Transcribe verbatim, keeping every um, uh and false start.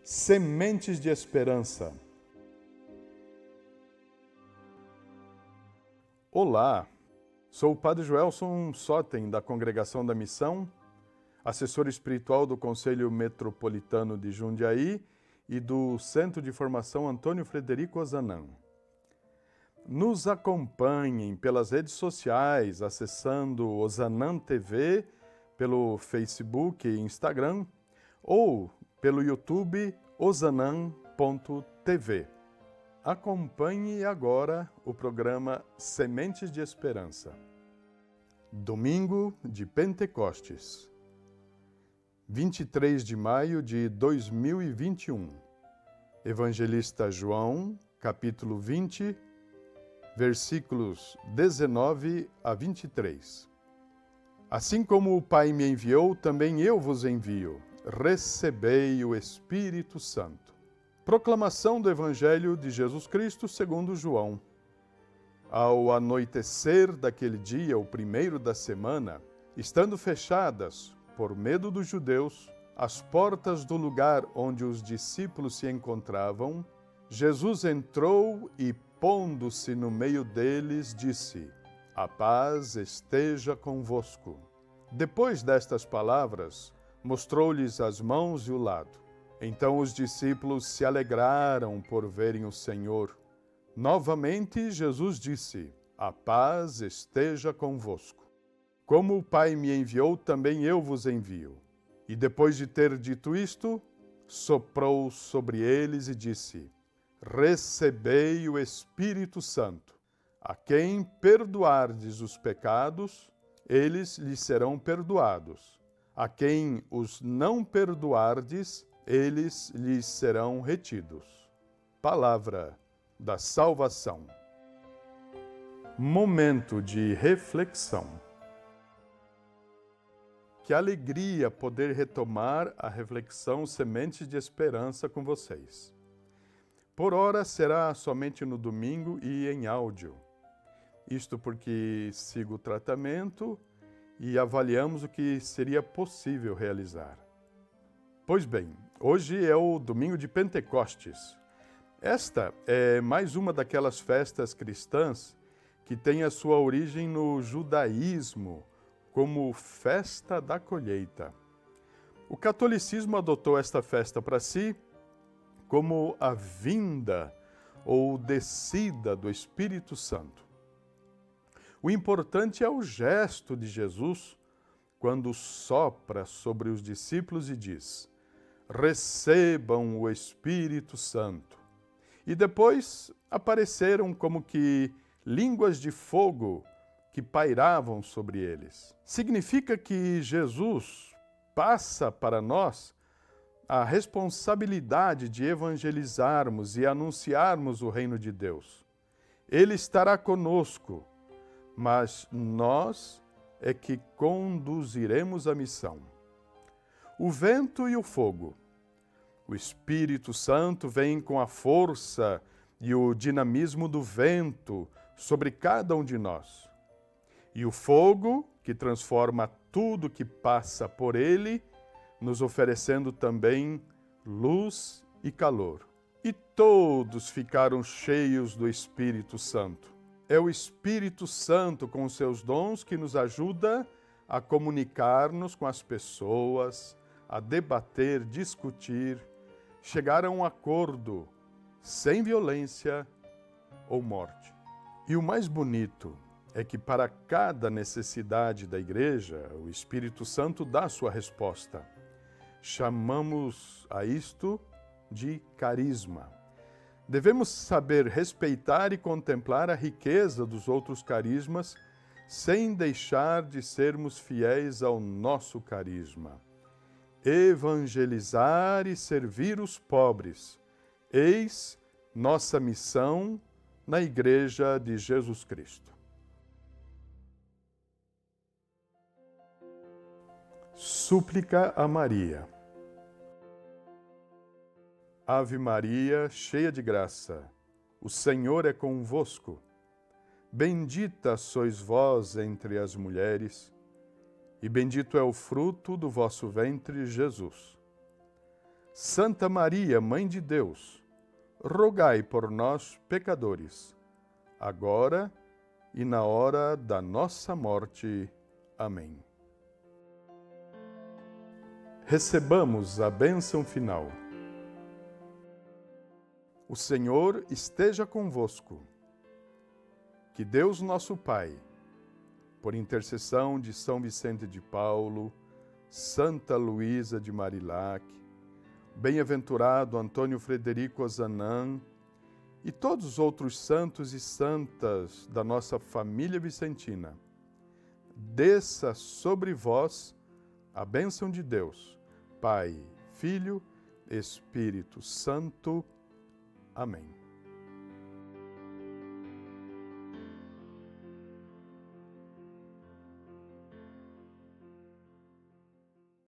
Sementes de Esperança. Olá, sou o Padre Joelson Sotem, da Congregação da Missão, assessor espiritual do Conselho Metropolitano de Jundiaí e do Centro de Formação Antônio Frederico Ozanam. Nos acompanhem pelas redes sociais, acessando Ozanam T V, pelo Facebook e Instagram, ou pelo YouTube ozanam ponto t v. Acompanhe agora o programa Sementes de Esperança. Domingo de Pentecostes, vinte e três de maio de dois mil e vinte e um. Evangelista João, capítulo vinte, versículos dezenove a vinte e três. Assim como o Pai me enviou, também eu vos envio. Recebei o Espírito Santo. Proclamação do Evangelho de Jesus Cristo segundo João. Ao anoitecer daquele dia, o primeiro da semana, estando fechadas, por medo dos judeus, as portas do lugar onde os discípulos se encontravam, Jesus entrou e, pondo-se no meio deles, disse: A paz esteja convosco. Depois destas palavras, mostrou-lhes as mãos e o lado. Então os discípulos se alegraram por verem o Senhor. Novamente Jesus disse: A paz esteja convosco. Como o Pai me enviou, também eu vos envio. E depois de ter dito isto, soprou sobre eles e disse: Recebei o Espírito Santo. A quem perdoardes os pecados, eles lhes serão perdoados. A quem os não perdoardes, eles lhes serão retidos. Palavra da salvação. Momento de reflexão. Que alegria poder retomar a reflexão Sementes de Esperança com vocês. Por ora será somente no domingo e em áudio. Isto porque sigo o tratamento e avaliamos o que seria possível realizar. Pois bem, hoje é o domingo de Pentecostes. Esta é mais uma daquelas festas cristãs que tem a sua origem no judaísmo, como festa da colheita. O catolicismo adotou esta festa para si como a vinda ou descida do Espírito Santo. O importante é o gesto de Jesus quando sopra sobre os discípulos e diz: Recebam o Espírito Santo. E depois apareceram como que línguas de fogo que pairavam sobre eles. Significa que Jesus passa para nós a responsabilidade de evangelizarmos e anunciarmos o reino de Deus. Ele estará conosco, mas nós é que conduziremos a missão. O vento e o fogo. O Espírito Santo vem com a força e o dinamismo do vento sobre cada um de nós. E o fogo, que transforma tudo que passa por ele, nos oferecendo também luz e calor. E todos ficaram cheios do Espírito Santo. É o Espírito Santo, com seus dons, que nos ajuda a comunicar-nos com as pessoas, a debater, discutir, chegar a um acordo sem violência ou morte. E o mais bonito é que para cada necessidade da igreja, o Espírito Santo dá sua resposta. Chamamos a isto de carisma. Devemos saber respeitar e contemplar a riqueza dos outros carismas, sem deixar de sermos fiéis ao nosso carisma. Evangelizar e servir os pobres. Eis nossa missão na Igreja de Jesus Cristo. Súplica a Maria. Ave Maria, cheia de graça, o Senhor é convosco. Bendita sois vós entre as mulheres, e bendito é o fruto do vosso ventre, Jesus. Santa Maria, Mãe de Deus, rogai por nós, pecadores, agora e na hora da nossa morte. Amém. Recebamos a bênção final. O Senhor esteja convosco. Que Deus nosso Pai, por intercessão de São Vicente de Paulo, Santa Luísa de Marilac, bem-aventurado Antônio Frederico Ozanam e todos os outros santos e santas da nossa família vicentina, desça sobre vós a bênção de Deus, Pai, Filho, Espírito Santo. Amém.